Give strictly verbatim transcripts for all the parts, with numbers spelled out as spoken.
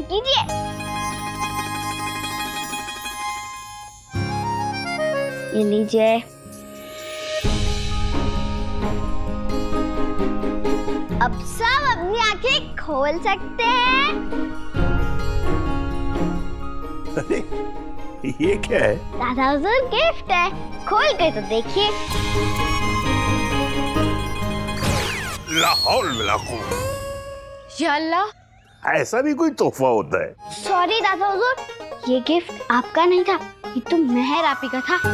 कीजिए। ये लीजिए। अब सब अपनी आंखें खोल सकते हैं। अरे ये क्या है? दादा हुजूर गिफ्ट है, खोल के तो देखिए। ला हौल वला कुव्वत। या अल्लाह, ऐसा भी कोई तोहफा होता है? सॉरी दादा हुजूर, ये गिफ्ट आपका नहीं था, ये तो मेहर आपी का था,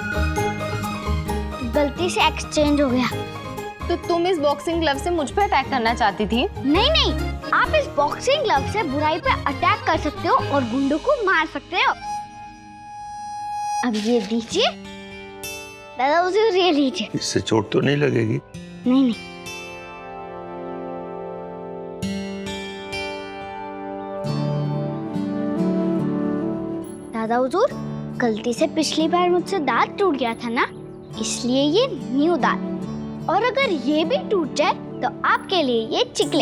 गलती से एक्सचेंज हो गया। तो तुम इस बॉक्सिंग ग्लव से मुझ पर अटैक करना चाहती थी? नहीं नहीं, आप इस बॉक्सिंग ग्लव से बुराई पे अटैक कर सकते हो और गुंडों को मार सकते हो। अब ये दीजिए दादा हुजूर, ये लीजिए। इससे चोट तो नहीं लगेगी? नहीं नहीं। दादा हुजूर, गलती से पिछली बार मुझसे दांत टूट गया था ना, इसलिए ये न्यू दांत, और अगर ये भी टूट जाए तो आपके लिए ये चिकले।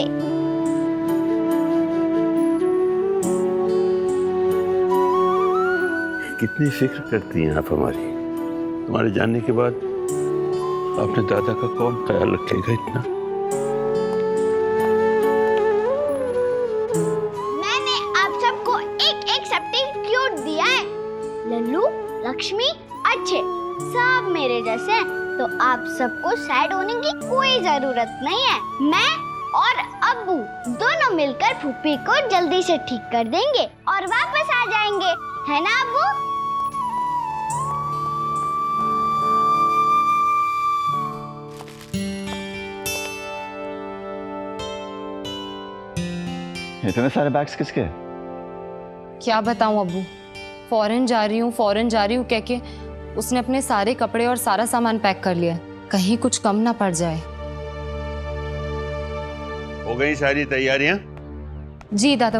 कितनी फिक्र करती हैं आप हमारी। तुम्हारे जाने के बाद अपने दादा का कौन ख्याल रखेगा इतना? मैंने आप सबको एक एक सब्स्टिट्यूट दिया है। लल्लू, लक्ष्मी अच्छे, सब मेरे जैसे हैं, तो आप सबको सैड होने की कोई जरूरत नहीं है। मैं और अब्बू दोनों मिलकर फूफी को जल्दी से ठीक कर देंगे और वापस आ जाएंगे, है ना अब्बू? इतने सारे बैग्स किसके? क्या बताऊं अब्बू, फॉरेन जा रही हूँ फॉरेन जा रही हूँ कह के उसने अपने सारे कपड़े और सारा सामान पैक कर लिया, कहीं कुछ कम ना पड़ जाए। हो गई सारी तैयारियां? जी दादा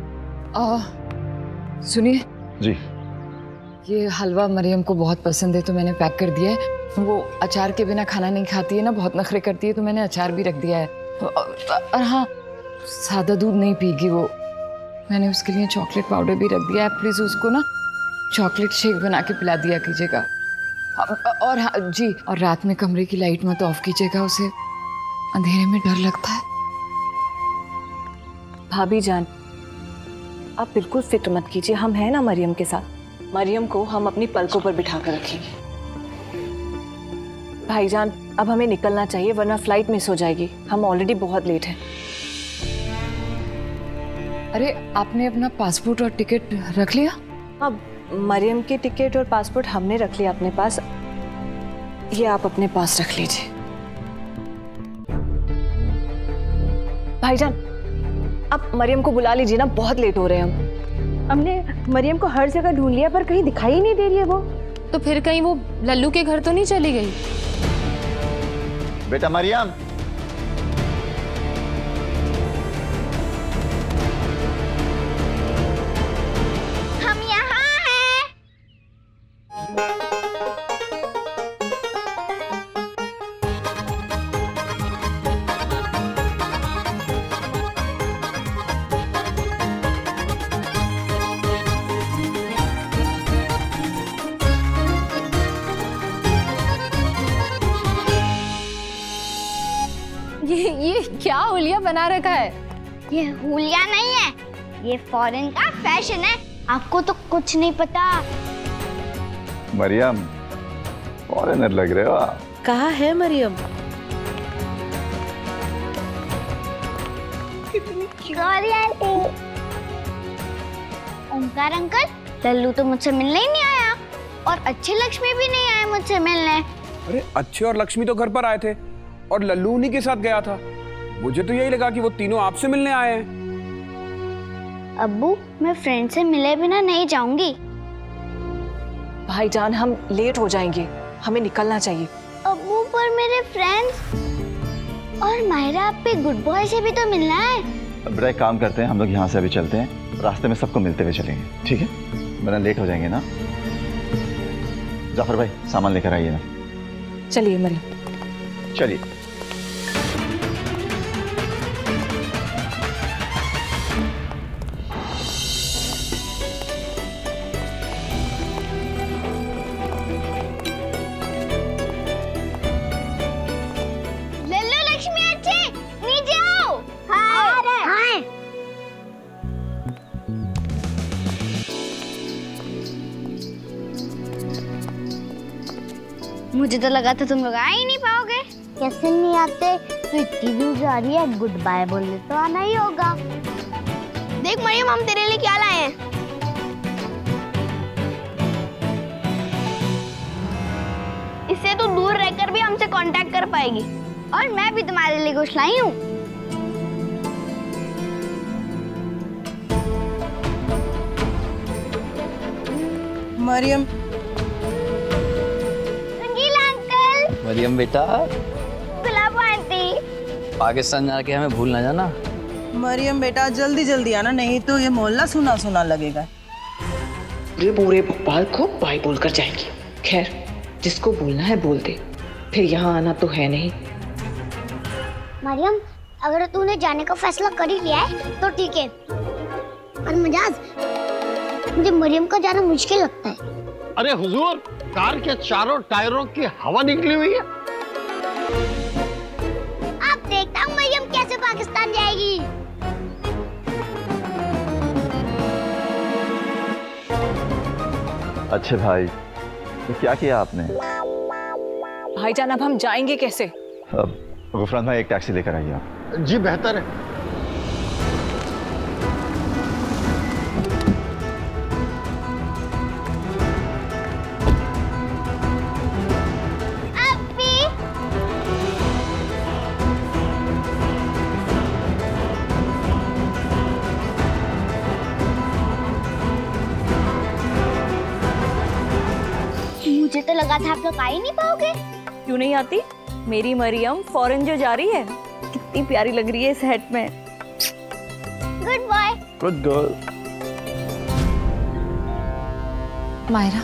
हुजूर। सुनिए जी, ये हलवा मरियम को बहुत पसंद है तो मैंने पैक कर दिया है। वो अचार के बिना खाना नहीं खाती है ना, बहुत नखरे करती है, तो मैंने अचार भी रख दिया है। और हाँ, सादा दूध नहीं पीगी वो, मैंने उसके लिए चॉकलेट पाउडर भी रख दिया है। प्लीज़ उसको ना चॉकलेट शेक बना के पिला दिया कीजिएगा। और हाँ जी, और रात में कमरे की लाइट मत ऑफ कीजिएगा, उसे अंधेरे में डर लगता है। भाभी जान, आप बिल्कुल फिक्र मत कीजिए, हम हैं ना मरियम के साथ। मरियम को हम अपनी पलकों पर बिठा कर रखेंगे। भाईजान, अब हमें निकलना चाहिए वरना फ्लाइट मिस हो जाएगी, हम ऑलरेडी बहुत लेट हैं। अरे आपने अपना पासपोर्ट और टिकट रख लिया? अब मरियम की टिकट और पासपोर्ट हमने रख लिया अपने पास, ये आप अपने पास रख लीजिए। भाईजान, आप मरियम को बुला लीजिए ना, बहुत लेट हो रहे हैं हम। हमने मरियम को हर जगह ढूंढ लिया पर कहीं दिखाई ही नहीं दे रही है वो। तो फिर कहीं वो लल्लू के घर तो नहीं चली गई? बेटा मरियम, हम यहाँ हैं। ये ये क्या हुलिया बना रखा है? ये हुलिया नहीं है, ये फॉरेन का फैशन है, आपको तो कुछ नहीं पता। मरियम फॉरेनर लग रहे हो आप। कहाँ है Mariyam? Sorry aunty. Omkar uncle, Lallu तो मुझसे मिलने ही नहीं आया और अच्छे लक्ष्मी भी नहीं आए मुझसे मिलने। अरे अच्छे और लक्ष्मी तो घर पर आए थे और लल्लू उन्हीं के साथ गया था। मुझे तो यही लगा कि वो तीनों आपसे मिलने आए हैं। अब्बू, मैं फ्रेंड से मिले बिना नहीं जाऊंगी। भाईजान, हम लेट हो जाएंगे, हमें निकलना चाहिए। अब्बू, पर मेरे फ्रेंड्स और मायरा आपके गुड बॉय से भी तो मिलना है। अब एक काम करते हैं, हम लोग यहाँ से अभी चलते हैं, रास्ते में सबको मिलते हुए चलेंगे, ठीक है? वरना लेट हो जाएंगे ना। जाफर भाई, सामान लेकर आइए ना। चलिए मरियम, चलिए। मुझे तो लगा था तुम लोग आ ही नहीं पाओगे। कैसे नहीं आते? तो इतनी व्यूज आ रही है, गुड बाय बोलने तो आना ही होगा। देख मरियम, हम तेरे लिए क्या लाए हैं। इससे तो दूर रहकर भी हमसे कांटेक्ट कर पाएगी। और मैं भी तुम्हारे लिए कुछ लाई हूँ। मरियम। रंगीला अंकल। मरियम बेटा। गुलाब आंटी। पाकिस्तान जाके हमें भूल ना जाना। मरियम बेटा जल्दी जल्दी आना, नहीं तो ये मोहल्ला सुना सुना लगेगा। पूरे पूरे भोपाल को बाय बोल कर जाएगी। खैर, जिसको बोलना है बोल दे, फिर यहाँ आना तो है नहीं। मरियम, अगर तूने जाने का फैसला कर ही लिया है तो ठीक है, पर मजाज, मुझे मरियम का जाना मुश्किल लगता है। अरे हुजूर, कार के चारों टायरों की हवा निकली हुई है। अब देखता हूँ मरियम कैसे पाकिस्तान जाएगी। अच्छे भाई, तो क्या किया आपने? भाईजान, अब हम जाएंगे कैसे? अब गुफरान भाई एक टैक्सी लेकर आइए आप। जी बेहतर है। मुझे तो लगा था आप लोग आ ही नहीं पाओगे। क्यों नहीं आती? मेरी मरियम फॉरेन जो जा रही है, कितनी प्यारी लग रही है इस हैट में। Good bye. Good girl. Myra,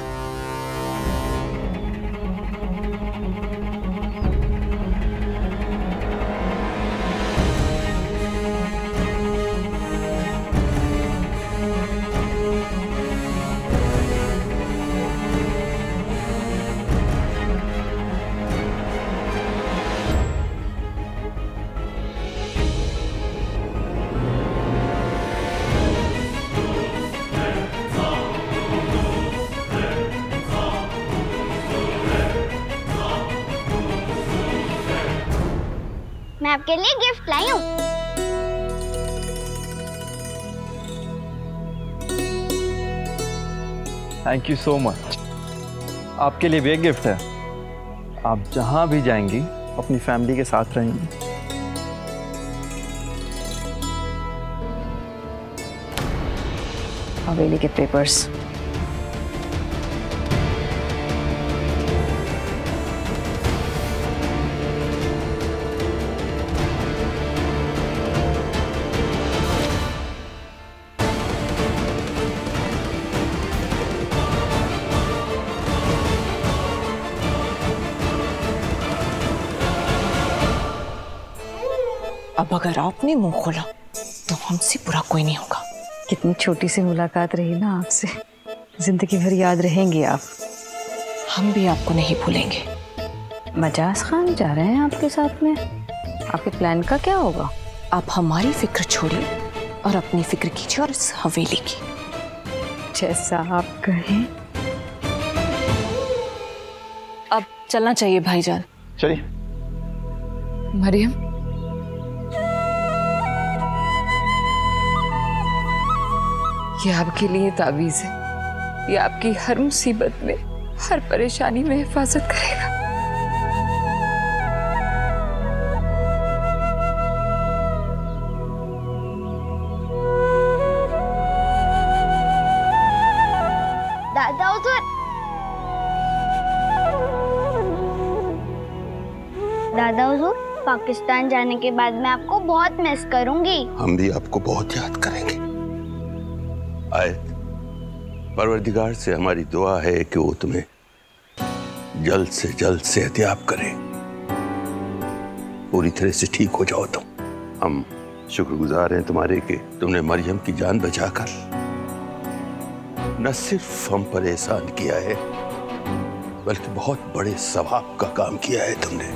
मैं आपके लिए गिफ्ट लाई हूँ। Thank you so much. आपके लिए भी एक गिफ्ट है। आप जहां भी जाएंगी अपनी फैमिली के साथ रहेंगी। हवेली के पेपर्स। अब अगर आपने मुंह खोला तो हमसे बुरा कोई नहीं होगा। कितनी छोटी सी मुलाकात रही ना आपसे, जिंदगी भर याद रहेंगी आप। हम भी आपको नहीं भूलेंगे। मजाज खान जा रहे हैं आपके साथ में, आपके प्लान का क्या होगा? आप हमारी फिक्र छोड़िए और अपनी फिक्र कीजिए और इस हवेली की। जैसा आप कहें। अब चलना चाहिए भाईजान। चलिए। मरियम, ये आपके लिए तावीज़ है। ये आपकी हर मुसीबत में, हर परेशानी में हिफाजत करेगा। दादा हुजूर, दादा हुजूर, पाकिस्तान जाने के बाद मैं आपको बहुत मिस करूंगी। हम भी आपको बहुत याद करेंगे। आए, परवरदिगार से हमारी दुआ है कि वो तुम्हें जल्द से जल्द सेहतयाब करे, पूरी तरह से ठीक हो जाओ तुम। हम शुक्रगुजार हैं तुम्हारे कि तुमने मरियम की जान बचाकर न सिर्फ हम पर एहसान किया है, बल्कि बहुत बड़े सवाब का काम किया है तुमने।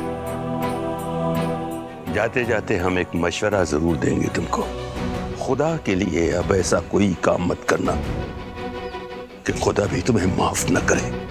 जाते जाते हम एक मशवरा जरूर देंगे तुमको। खुदा के लिए अब ऐसा कोई काम मत करना कि खुदा भी तुम्हें माफ न करे।